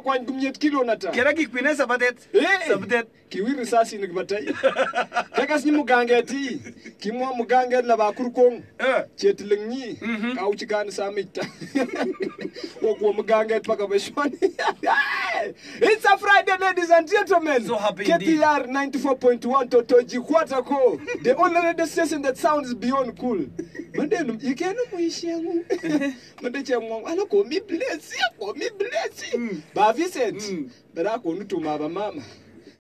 kwany kumyet kilo nata. Kera kikwine sabatet. Sabatet. Kiwi risasi nikbatai. Kakas ni mugangeti. Kimwa muganget la bakurkong. Chetlengi. Kauchikan samita. Wokwo muganget paka beshwani. It's a Friday, ladies and gentlemen. So happy KTR 94.1 Totoji Kwatako. The only radio station that sounds beyond cool. Madam, you can't know Madam, I don't call me bless you, call me bless you. But Vincent, but I call you to my mama.